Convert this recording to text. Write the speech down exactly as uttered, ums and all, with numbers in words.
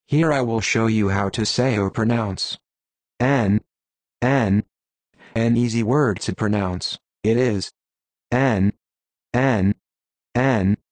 Here I will show you how to say or pronounce N, N, an easy word to pronounce. It is N, N, N.